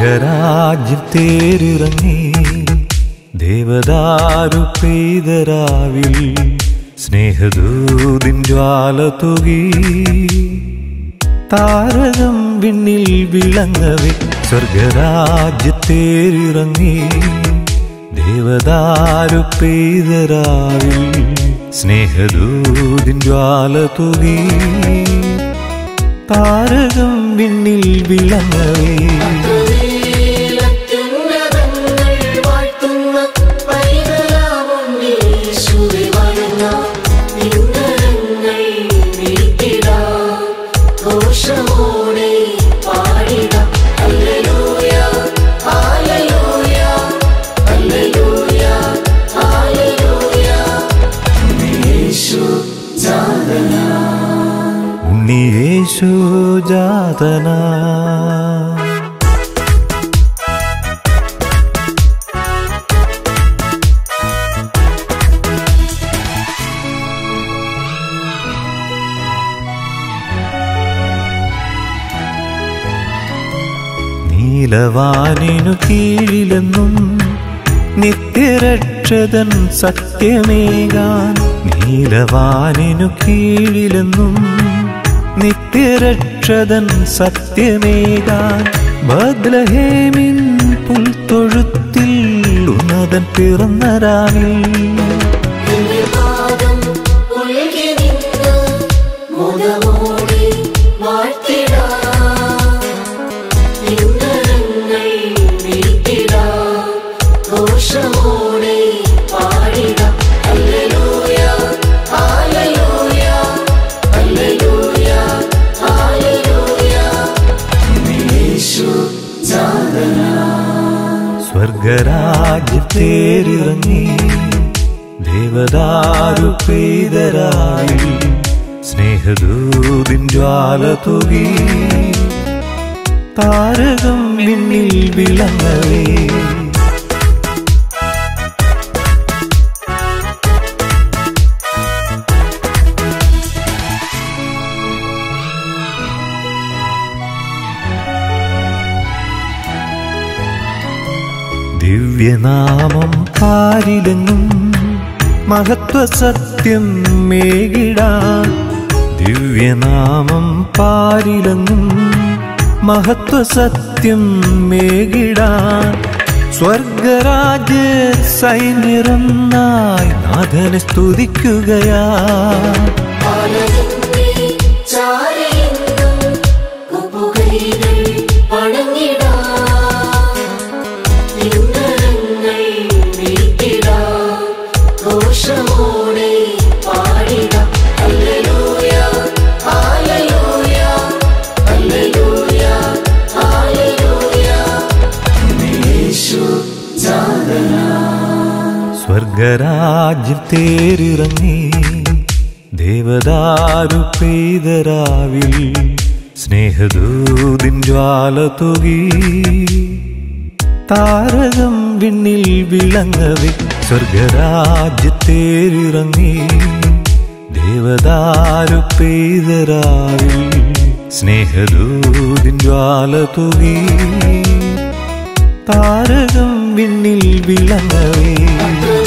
സ്വർഗരാജ്യത്തേരിറങ്ങി ദേവദാരു പെയ്തരാവിൽ സ്നേഹദൂതിൻ ജ്വാല തൂകി താരകം വിണ്ണിൽ വിളങ്ങവേ സ്വർഗരാജ്യത്തേരിറങ്ങി ദേവദാരു പെയ്തരാവിൽ സ്നേഹദൂതിൻ ജ്വാല തൂകി താരകം വിണ്ണിൽ വിളങ്ങവേ ഉണ്ണിയേശു ജാതനാ നീലവാനിനു കീഴിലെന്നും നിത്യരക്ഷതൻ സത്യമേകാൻ നീലവാനിനു കീഴിലെന്നും നിത്യരക്ഷതൻ സത്യമേകാൻ ബത്ലഹേമിൻ പുൽത്തൊഴുത്തിൽ ഉന്നതൻ പിറന്ന രാവിൽ സ്വർഗരാജ്യത്തേരിറങ്ങി ദേവദാരു പെയ്തരാവിൽ സ്നേഹദൂതിൻ ജ്വാല തൂകി താരകം വിണ്ണിൽ വിളങ്ങവേ ദിവ്യനാമം പാരിലെങ്ങും മഹത്വസത്യം മേകിടാൻ ദിവ്യനാമം പാരിലെങ്ങും മഹത്വസത്യം മേകിടാൻ സ്വർഗരാജ്യ സൈന്യരന്നായി നാഥനെ സ്തുതിക്കുകയാ സ്വർഗരാജ്യത്തേരിറങ്ങി ദേവദാരു പെയ്തരാവിൽ സ്നേഹദൂതിൻ ജ്വാല തൂകി താരകം വിണ്ണിൽ വിളങ്ങവേ സ്വർഗരാജ്യത്തേരിറങ്ങി ദേവദാരു പെയ്തരാവിൽ സ്നേഹദൂതിൻ ജ്വാല തൂകി താരകം വിണ്ണിൽ വിളങ്ങവേ